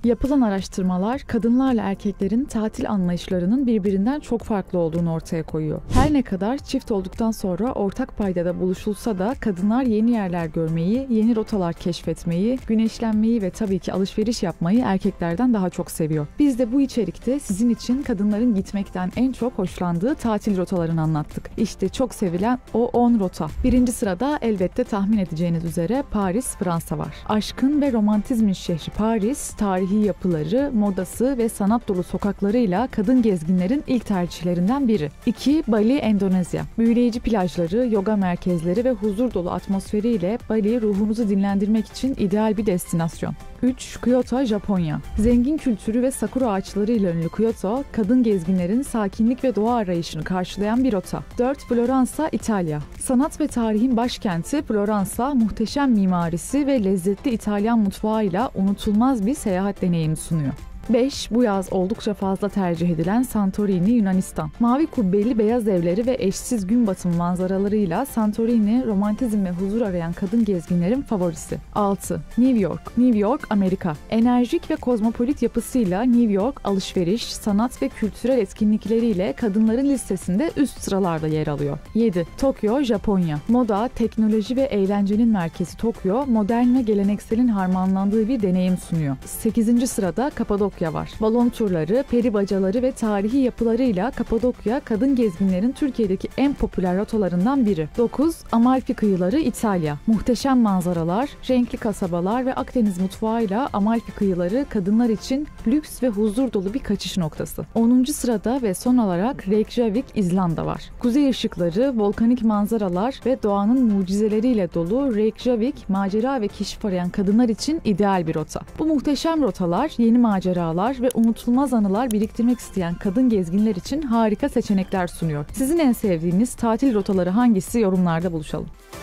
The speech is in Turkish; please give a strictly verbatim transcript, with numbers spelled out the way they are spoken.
Yapılan araştırmalar kadınlarla erkeklerin tatil anlayışlarının birbirinden çok farklı olduğunu ortaya koyuyor. Her ne kadar çift olduktan sonra ortak paydada buluşulsa da kadınlar yeni yerler görmeyi, yeni rotalar keşfetmeyi, güneşlenmeyi ve tabii ki alışveriş yapmayı erkeklerden daha çok seviyor. Biz de bu içerikte sizin için kadınların gitmekten en çok hoşlandığı tatil rotalarını anlattık. İşte çok sevilen o on rota. Birinci sırada elbette tahmin edeceğiniz üzere Paris, Fransa var. Aşkın ve romantizmin şehri Paris, tarihi yapıları, modası ve sanat dolu sokaklarıyla kadın gezginlerin ilk tercihlerinden biri. iki. Bali, Endonezya. Büyüleyici plajları, yoga merkezleri ve huzur dolu atmosferiyle Bali ruhunuzu dinlendirmek için ideal bir destinasyon. üç. Kyoto, Japonya. Zengin kültürü ve sakura ağaçlarıyla ünlü Kyoto, kadın gezginlerin sakinlik ve doğa arayışını karşılayan bir rota. dört. Floransa, İtalya. Sanat ve tarihin başkenti Floransa, muhteşem mimarisi ve lezzetli İtalyan mutfağıyla unutulmaz bir seyahat deneyimi sunuyor. beş. Bu yaz oldukça fazla tercih edilen Santorini, Yunanistan. Mavi kubbeli beyaz evleri ve eşsiz gün batımı manzaralarıyla Santorini, romantizm ve huzur arayan kadın gezginlerin favorisi. altı. New York. New York, Amerika. Enerjik ve kozmopolit yapısıyla New York, alışveriş, sanat ve kültürel etkinlikleriyle kadınların listesinde üst sıralarda yer alıyor. yedi. Tokyo, Japonya. Moda, teknoloji ve eğlencenin merkezi Tokyo, modern ve gelenekselin harmanlandığı bir deneyim sunuyor. sekizinci sırada Kapadokya var. Balon turları, peri bacaları ve tarihi yapılarıyla Kapadokya, kadın gezginlerin Türkiye'deki en popüler rotalarından biri. dokuz. Amalfi kıyıları, İtalya. Muhteşem manzaralar, renkli kasabalar ve Akdeniz mutfağıyla Amalfi kıyıları kadınlar için lüks ve huzur dolu bir kaçış noktası. onuncu sırada ve son olarak Reykjavik, İzlanda var. Kuzey ışıkları, volkanik manzaralar ve doğanın mucizeleriyle dolu Reykjavik, macera ve keşif arayan kadınlar için ideal bir rota. Bu muhteşem rotalar yeni macera ve unutulmaz anılar biriktirmek isteyen kadın gezginler için harika seçenekler sunuyor. Sizin en sevdiğiniz tatil rotaları hangisi? Yorumlarda buluşalım.